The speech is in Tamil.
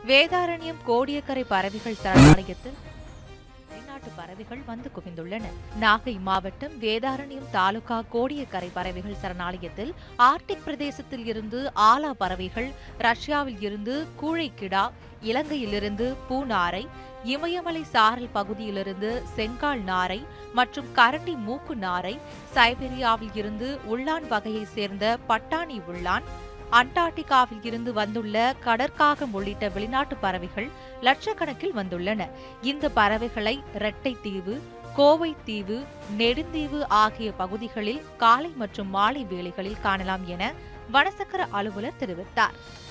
வேதாரண்யம் கோடியக்கரை பறவைகள் சரணாலயத்தில் வெளிநாட்டு பறவைகள் வந்து குவிந்துள்ளன. நாகை மாவட்டம் வேதாரண்யம் தாலுகா கோடியக்கரை பறவைகள் சரணாலயத்தில் ஆர்டிக் பிரதேசத்தில் இருந்து ஆலா பறவைகள், ரஷ்யாவில் இருந்து கூழைக்கிடா, இலங்கையிலிருந்து பூநாரை, இமயமலை சாரல் பகுதியிலிருந்து செங்கால் நாரை மற்றும் கரண்டி மூக்கு நாரை, சைபீரியாவில் இருந்து உள்ளான் வகையைச் சேர்ந்த பட்டாணி உள்ளான், அண்டார்டிகாவில் இருந்து வந்துள்ள கடற்காகம் உள்ளிட்ட வெளிநாட்டு பறவைகள் லட்சக்கணக்கில் வந்துள்ளன. இந்த பறவைகளை இரட்டைத்தீவு, கோவை தீவு, நெடுந்தீவு ஆகிய பகுதிகளில் காலை மற்றும் மாலை வேளைகளில் காணலாம் என வனச்சக்கர அலுவலர் தெரிவித்தார்.